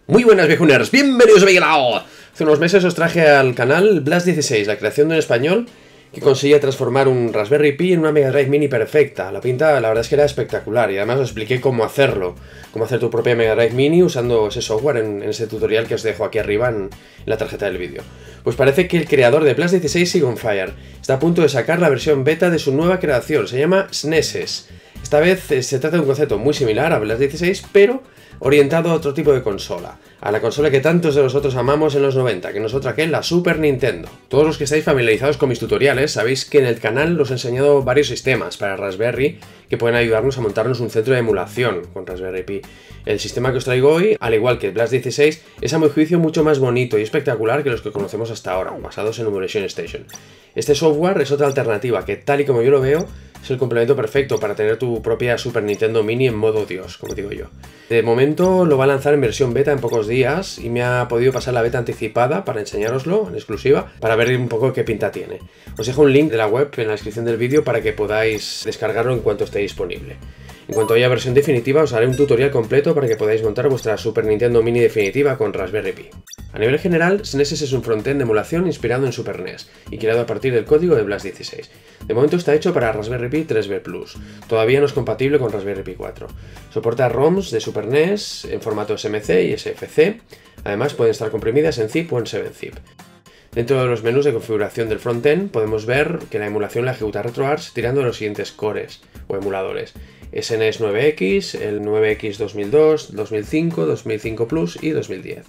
Muy buenas viejuners, bienvenidos a mi canal. Hace unos meses os traje al canal Blast 16, la creación de un español que conseguía transformar un Raspberry Pi en una Mega Drive Mini perfecta. La pinta, la verdad es que era espectacular y además os expliqué cómo hacerlo. Cómo hacer tu propia Mega Drive Mini usando ese software en ese tutorial que os dejo aquí arriba en la tarjeta del vídeo. Pues parece que el creador de Blast 16 sigue on fire. Está a punto de sacar la versión beta de su nueva creación, se llama SNESes. Esta vez se trata de un concepto muy similar a Blast 16, pero orientado a otro tipo de consola, a la consola que tantos de nosotros amamos en los 90, que no es otra que la Super Nintendo. Todos los que estáis familiarizados con mis tutoriales sabéis que en el canal os he enseñado varios sistemas para Raspberry que pueden ayudarnos a montarnos un centro de emulación con Raspberry Pi. El sistema que os traigo hoy, al igual que el Blast 16, es a mi juicio mucho más bonito y espectacular que los que conocemos hasta ahora, basados en Emulation Station. Este software es otra alternativa que, tal y como yo lo veo, es el complemento perfecto para tener tu propia Super Nintendo Mini en modo Dios, como digo yo. De momento lo va a lanzar en versión beta en pocos días y me ha podido pasar la beta anticipada para enseñároslo en exclusiva, para ver un poco qué pinta tiene. Os dejo un link de la web en la descripción del vídeo para que podáis descargarlo en cuanto esté disponible. En cuanto haya versión definitiva os haré un tutorial completo para que podáis montar vuestra Super Nintendo Mini definitiva con Raspberry Pi. A nivel general, SNESes es un frontend de emulación inspirado en Super NES y creado a partir del código de Blast 16. De momento está hecho para Raspberry Pi 3B Plus, todavía no es compatible con Raspberry Pi 4. Soporta ROMs de Super NES en formato SMC y SFC, además pueden estar comprimidas en zip o en 7-zip. Dentro de los menús de configuración del frontend podemos ver que la emulación la ejecuta RetroArch tirando de los siguientes cores o emuladores: SNES 9X, el 9X 2002, 2005, 2005 Plus y 2010.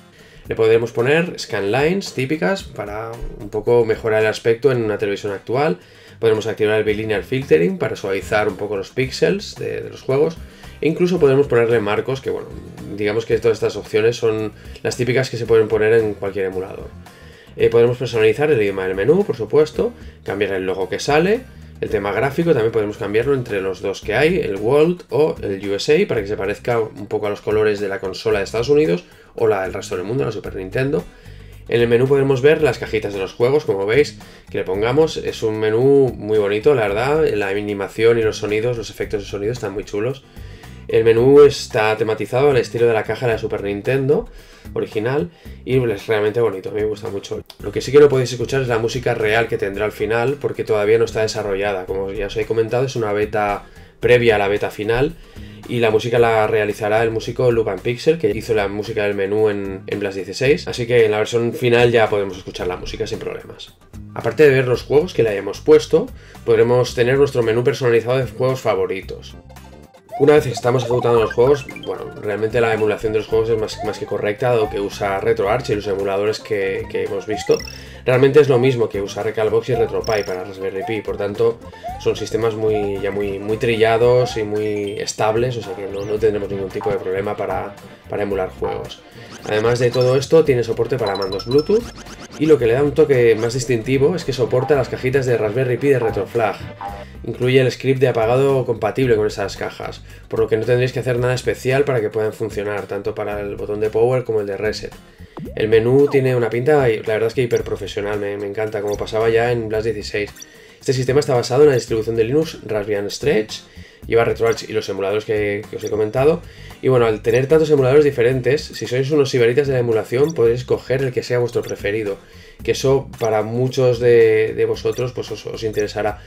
Le podremos poner scanlines típicas para un poco mejorar el aspecto en una televisión actual. Podremos activar el bilinear filtering para suavizar un poco los píxeles de los juegos. E incluso podemos ponerle marcos que, bueno, digamos que todas estas opciones son las típicas que se pueden poner en cualquier emulador. Podemos personalizar el idioma del menú, por supuesto, cambiar el logo que sale. El tema gráfico también podemos cambiarlo entre los dos que hay, el World o el USA, para que se parezca un poco a los colores de la consola de Estados Unidos o la del resto del mundo, la Super Nintendo. En el menú podemos ver las cajitas de los juegos, como veis, que le pongamos. Es un menú muy bonito, la verdad. La animación y los sonidos, los efectos de sonido están muy chulos. El menú está tematizado al estilo de la caja de la Super Nintendo original y es realmente bonito, a mí me gusta mucho. Lo que sí que no podéis escuchar es la música real que tendrá al final, porque todavía no está desarrollada. Como ya os he comentado, es una beta previa a la beta final y la música la realizará el músico Lupan Pixel, que hizo la música del menú en Blast 16, así que en la versión final ya podemos escuchar la música sin problemas. Aparte de ver los juegos que le hayamos puesto, podremos tener nuestro menú personalizado de juegos favoritos. Una vez que estamos ejecutando los juegos, bueno, realmente la emulación de los juegos es más que correcta, dado que usa RetroArch y los emuladores que hemos visto. Realmente es lo mismo que usa Recalbox y RetroPie para Raspberry Pi, por tanto son sistemas muy trillados y muy estables, o sea que no tendremos ningún tipo de problema para emular juegos. Además de todo esto, tiene soporte para mandos Bluetooth y lo que le da un toque más distintivo es que soporta las cajitas de Raspberry Pi de Retroflag. Incluye el script de apagado compatible con esas cajas, por lo que no tendréis que hacer nada especial para que puedan funcionar, tanto para el botón de power como el de reset. El menú tiene una pinta, la verdad es que hiper profesional, me encanta, como pasaba ya en Blast 16. Este sistema está basado en la distribución de Linux Raspbian Stretch, lleva RetroArch y los emuladores que os he comentado. Y bueno, al tener tantos emuladores diferentes, si sois unos sibaritas de la emulación, podéis escoger el que sea vuestro preferido. Que eso para muchos de vosotros pues os interesará.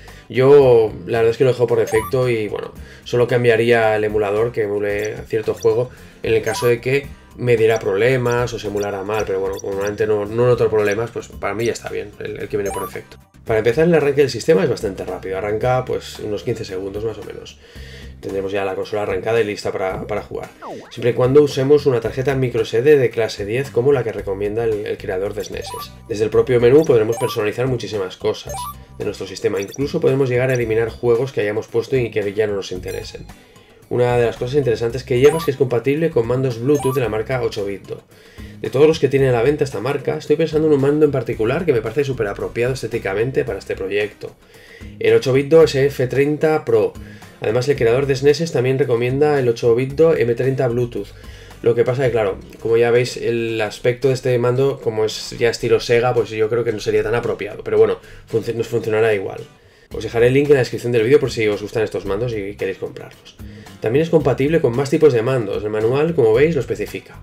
Yo la verdad es que lo dejo por defecto y bueno, solo cambiaría el emulador que emule cierto juego en el caso de que me diera problemas o se emulara mal, pero bueno, como normalmente no noto problemas, pues para mí ya está bien el que viene por defecto. Para empezar, el arranque del sistema es bastante rápido, arranca pues unos 15 segundos más o menos. Tendremos ya la consola arrancada y lista para jugar, siempre y cuando usemos una tarjeta microSD de clase 10 como la que recomienda el creador de SNESes. Desde el propio menú podremos personalizar muchísimas cosas de nuestro sistema, incluso podemos llegar a eliminar juegos que hayamos puesto y que ya no nos interesen. Una de las cosas interesantes que lleva es que es compatible con mandos Bluetooth de la marca 8BitDo. De todos los que tiene a la venta esta marca, estoy pensando en un mando en particular que me parece súper apropiado estéticamente para este proyecto. El 8BitDo SF30 Pro. Además, el creador de SNESes también recomienda el 8BitDo M30 Bluetooth. Lo que pasa que, claro, como ya veis, el aspecto de este mando, como es ya estilo Sega, pues yo creo que no sería tan apropiado. Pero bueno, nos funcionará igual. Os dejaré el link en la descripción del vídeo por si os gustan estos mandos y queréis comprarlos. También es compatible con más tipos de mandos, el manual, como veis, lo especifica.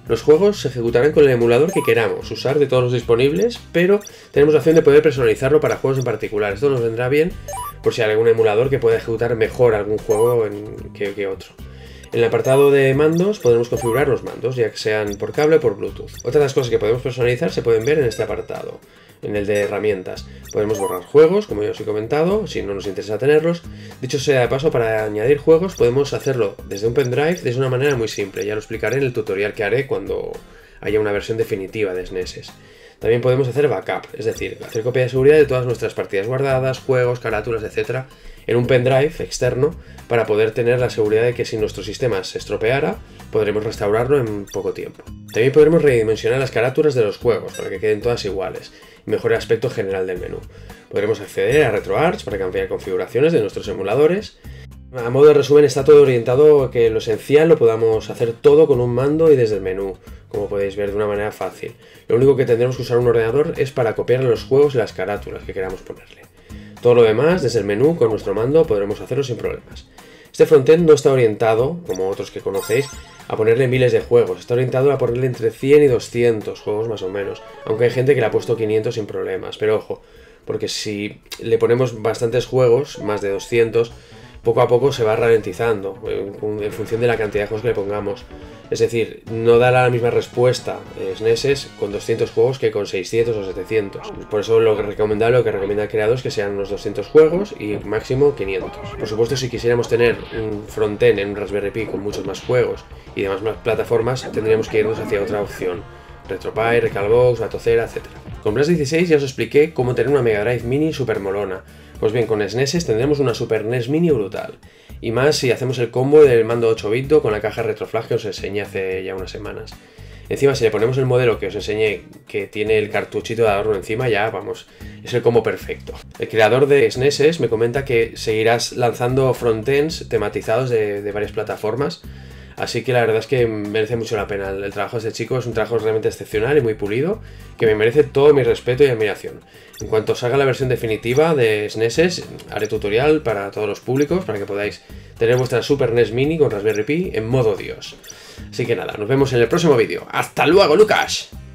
Los juegos se ejecutarán con el emulador que queramos usar de todos los disponibles, pero tenemos la opción de poder personalizarlo para juegos en particular. Esto nos vendrá bien por si hay algún emulador que pueda ejecutar mejor algún juego que otro. En el apartado de mandos podremos configurar los mandos, ya que sean por cable o por Bluetooth. Otras de las cosas que podemos personalizar se pueden ver en este apartado, en el de herramientas. Podemos borrar juegos, como ya os he comentado, si no nos interesa tenerlos. Dicho sea de paso, para añadir juegos podemos hacerlo desde un pendrive de una manera muy simple. Ya lo explicaré en el tutorial que haré cuando haya una versión definitiva de SNES. También podemos hacer backup, es decir, hacer copia de seguridad de todas nuestras partidas guardadas, juegos, carátulas, etc. en un pendrive externo para poder tener la seguridad de que si nuestro sistema se estropeara, podremos restaurarlo en poco tiempo. También podremos redimensionar las carátulas de los juegos para que queden todas iguales y mejorar el aspecto general del menú. Podremos acceder a RetroArch para cambiar configuraciones de nuestros emuladores. A modo de resumen, está todo orientado a que lo esencial lo podamos hacer todo con un mando y desde el menú, como podéis ver de una manera fácil. Lo único que tendremos que usar un ordenador es para copiar los juegos y las carátulas que queramos ponerle. Todo lo demás, desde el menú, con nuestro mando, podremos hacerlo sin problemas. Este frontend no está orientado, como otros que conocéis, a ponerle miles de juegos. Está orientado a ponerle entre 100 y 200 juegos más o menos, aunque hay gente que le ha puesto 500 sin problemas. Pero ojo, porque si le ponemos bastantes juegos, más de 200, poco a poco se va ralentizando en función de la cantidad de juegos que le pongamos. Es decir, no da la misma respuesta SNES con 200 juegos que con 600 o 700. Por eso lo que recomienda el creador es que sean unos 200 juegos y máximo 500. Por supuesto, si quisiéramos tener un frontend en un Raspberry Pi con muchos más juegos y demás plataformas, tendríamos que irnos hacia otra opción. RetroPie, Recalbox, Batocera, etc. Con Blast 16 ya os expliqué cómo tener una Mega Drive Mini super molona. Pues bien, con SNES tendremos una Super NES Mini brutal. Y más si hacemos el combo del mando 8-bit con la caja Retroflag que os enseñé hace ya unas semanas. Encima, si le ponemos el modelo que os enseñé, que tiene el cartuchito de adorno encima, ya vamos, es el combo perfecto. El creador de SNES me comenta que seguirás lanzando frontends tematizados de varias plataformas. Así que la verdad es que merece mucho la pena. El trabajo de este chico es un trabajo realmente excepcional y muy pulido, que me merece todo mi respeto y admiración. En cuanto salga la versión definitiva de SNES, haré tutorial para todos los públicos, para que podáis tener vuestra Super NES Mini con Raspberry Pi en modo Dios. Así que nada, nos vemos en el próximo vídeo. ¡Hasta luego, Lucas!